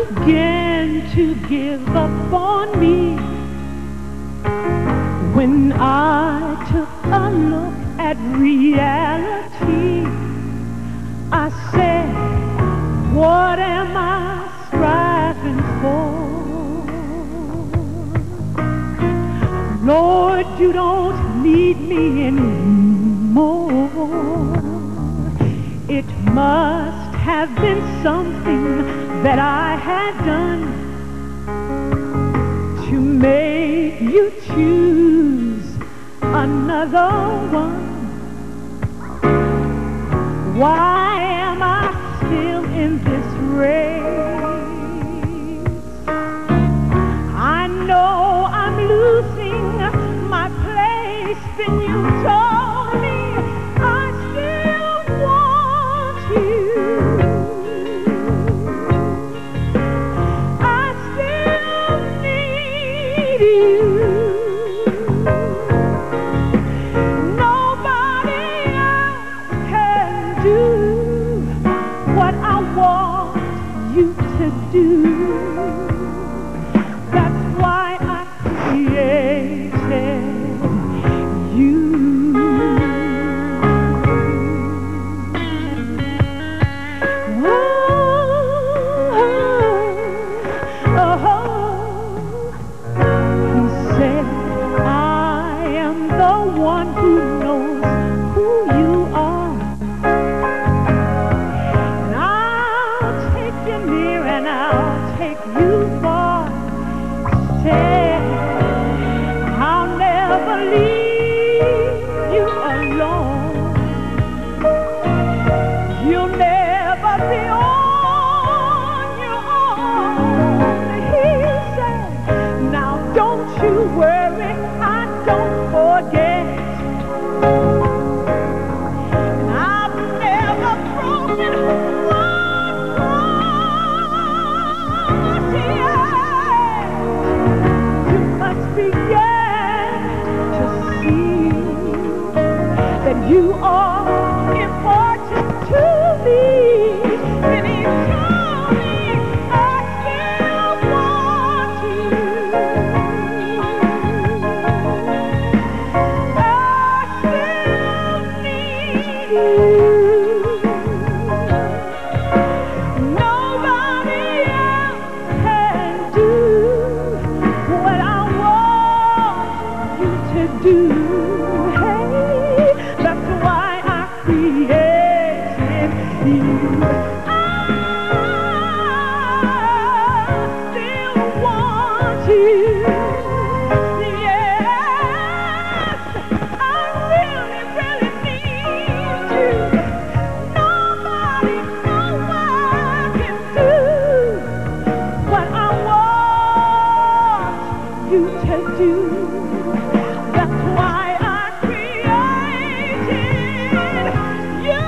began to give up on me when I took a look at reality. I said, what am I striving for? Lord, you don't need me anymore. It must have been something that I had done to make you choose another one. Why am I still in this race? I know I'm losing my place. Then you told me I still want you. I still need you. Nobody else can do what I want you to do. That's why I created you. He said, I am the one who knows who you are. And I'll take you near and I'll take you far. Said, I'll never leave you alone. You'll never be on your own. He said, now don't you worry, I don't forget. And I've never broken one promise yet. You must begin to see that you are important to me. And he told me I still want you. I still need you. Nobody else can do what I want you to do. Hey, that's why I created you. I still want you. Yes, I really, really need you. Nobody, no one can do what I want you to do. That's why I created you.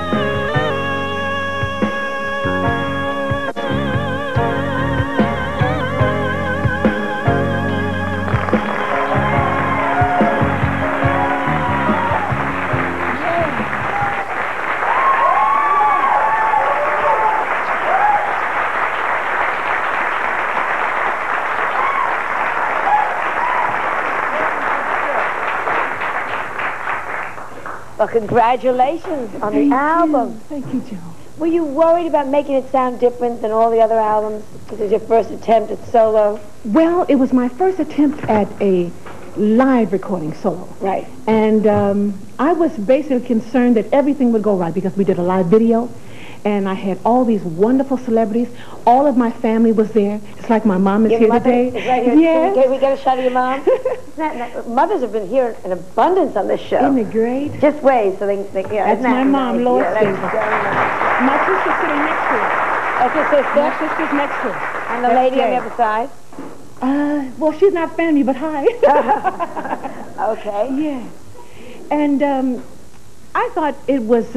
Well, congratulations on the album. Thank you, Joe. Were you worried about making it sound different than all the other albums? This is your first attempt at solo? Well, it was my first attempt at a live recording solo. Right. And I was basically concerned that everything would go right because we did a live video. And I had all these wonderful celebrities. All of my family was there. It's like my mom is Your here mother today. is right here. Yes. Can we get a shot of your mom? Mothers have been here in abundance on this show. Isn't it great? Just wait so they yeah. That's my mom, nice? Lois Yeah, Silver. that's very nice. My sister's sitting next to her. That's your sister? My sister's next to her. And the lady on the other side? Well, she's not family, but hi. Okay. Yeah. And I thought it was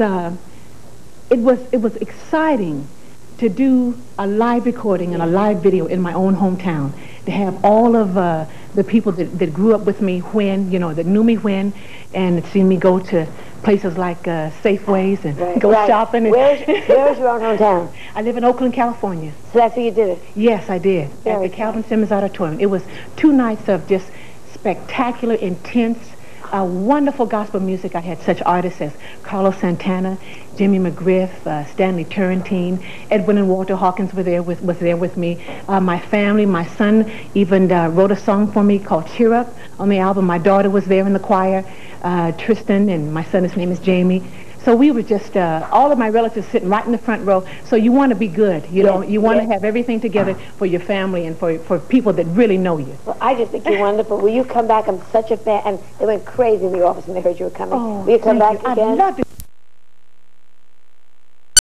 exciting to do a live recording and a live video in my own hometown, to have all of the people that grew up with me when, that knew me when, and seen me go to places like Safeways and go shopping. And Where's your own hometown? I live in Oakland, California. So that's where you did it. Yes, I did. Very At the Calvin Simmons Auditorium. It was 2 nights of just spectacular, intense, wonderful gospel music. I had such artists as Carlos Santana, Jimmy McGriff, Stanley Turrentine, Edwin and Walter Hawkins was there with me. My family, my son even wrote a song for me called Cheer Up on the album. My daughter was there in the choir, Tristan, and my son, his name is Jamie. So we were just, all of my relatives sitting right in the front row. So you want to be good, you know. You want to have everything together for your family and for people that really know you. Well, I just think you're wonderful. Will you come back? I'm such a fan. And they went crazy in the office when they heard you were coming. Oh, Will you come back you. again? I'd love to